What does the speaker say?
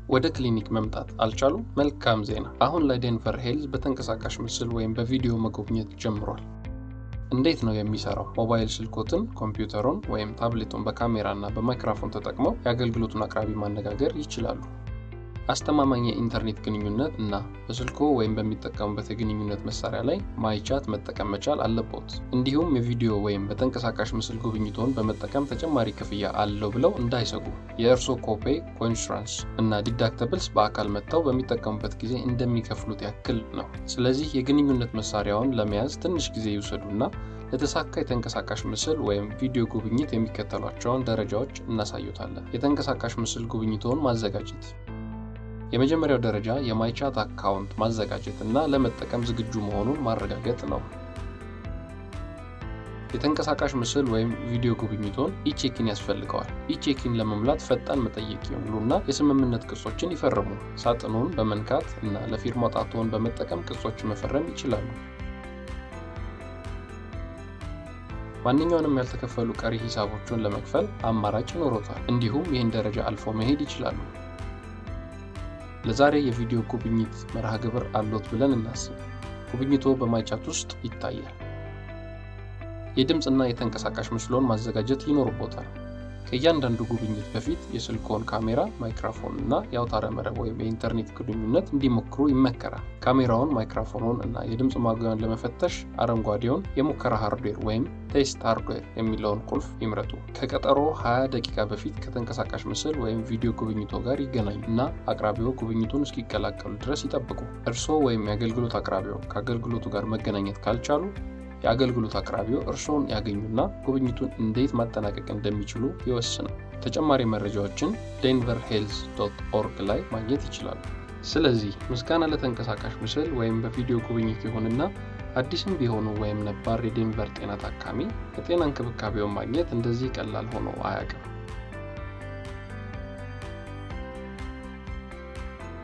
ወደ ክሊኒክ መምጣት አልቻሉም? መልካም ዜና! አሁን ላይ ዴንቨር ሄልዝ በተንቀሳቃሽ ምስል ወይም በቪዲዮ መጎብኘት ጀምሯል። እንዴት ነው የሚሰራው? ሞባይል ስልኮትን፣ ኮምፒውተሩን ወይም ታብሌቱን በካሜራና በማይክሮፎን ተጠቅመው የአገልግሎቱን አቅራቢ ማነጋገር ይችላሉ። አስተማማኝ የኢንተርኔት ግንኙነት እና በስልኮ ወይም በሚጠቀሙበት የግንኙነት መሳሪያ ላይ ማይቻት መጠቀም መቻል አለበት። እንዲሁም የቪዲዮ ወይም በተንቀሳቃሽ ምስል ጉብኝቶን በመጠቀም ተጨማሪ ክፍያ አለው ብለው እንዳይሰጉ። የእርሶ ኮፔይ፣ ኢንሹራንስ እና ዲዳክተብልስ በአካል መጥተው በሚጠቀሙበት ጊዜ እንደሚከፍሉት ያክል ነው። ስለዚህ የግንኙነት መሳሪያውን ለመያዝ ትንሽ ጊዜ ይውሰዱና ለተሳካ የተንቀሳቃሽ ምስል ወይም ቪዲዮ ጉብኝት የሚከተሏቸውን ደረጃዎች እናሳዩታለን። የተንቀሳቃሽ ምስል ጉብኝቶን ማዘጋጀት። የመጀመሪያው ደረጃ የማይቻት አካውንት ማዘጋጀት እና ለመጠቀም ዝግጁ መሆኑን ማረጋገጥ ነው። የተንቀሳቃሽ ምስል ወይም ቪዲዮ ጉብኝቶን ኢቼኪን ያስፈልገዋል። ኢቼኪን ለመሙላት ፈጣን መጠየቅ ይሙሉና የስምምነት ቅጾችን ይፈርሙ። ሳጥኑን በመንካት እና ለፊርማ ጣትዎን በመጠቀም ቅጾችን መፈረም ይችላሉ። ማንኛውንም ያልተከፈሉ ቀሪ ሂሳቦችን ለመክፈል አማራጭ ይኖሮታል። እንዲሁም ይህን ደረጃ አልፎ መሄድ ይችላሉ። ለዛሬ የቪዲዮ ጉብኝት መርሃ ግብር አሎት ብለን እናስብ። ጉብኝቶ በማይቻት ውስጥ ይታያል። የድምጽና የተንቀሳቃሽ ምስሎን ማዘጋጀት ይኖርቦታል። ከእያንዳንዱ ጉብኝት በፊት የስልክዎን ካሜራ፣ ማይክሮፎን እና የአውታረ መረብ ወይም የኢንተርኔት ግንኙነት እንዲሞክሩ ይመከራል። ካሜራውን፣ ማይክሮፎኑን እና የድምጽ ማጉያውን ለመፈተሽ አረንጓዴውን የሙከራ ሃርድዌር ወይም ቴስት ሃርድዌር የሚለውን ቁልፍ ይምረጡ። ከቀጠሮ 20 ደቂቃ በፊት ከተንቀሳቃሽ ምስል ወይም ቪዲዮ ጉብኝቶ ጋር ይገናኙ እና አቅራቢው ጉብኝቱን እስኪቀላቀሉ ድረስ ይጠብቁ። እርሶ ወይም የአገልግሎት አቅራቢው ከአገልግሎቱ ጋር መገናኘት ካልቻሉ የአገልግሎት አቅራቢው እርሶን ያገኙና ጉብኝቱን እንዴት ማጠናቀቅ እንደሚችሉ ይወስኑ። ተጨማሪ መረጃዎችን denverhealth.org ላይ ማግኘት ይችላሉ። ስለዚህ ምስጋና ለተንቀሳቃሽ ምስል ወይም በቪዲዮ ጉብኝት ይሁንና አዲስም ቢሆኑ ወይም ነባር የዴንቨር ጤና ታካሚ የጤና እንክብካቤውን ማግኘት እንደዚህ ቀላል ሆኖ አያውቅም።